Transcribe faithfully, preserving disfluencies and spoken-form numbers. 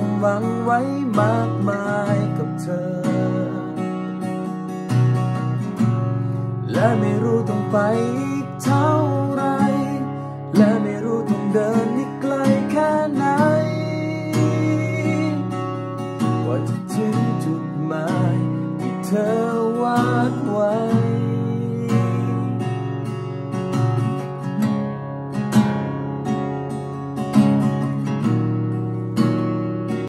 ความหวังไว้มากมายกับเธอและไม่รู้ต้องไปอีกเท่าไรและไม่รู้ต้องเดิน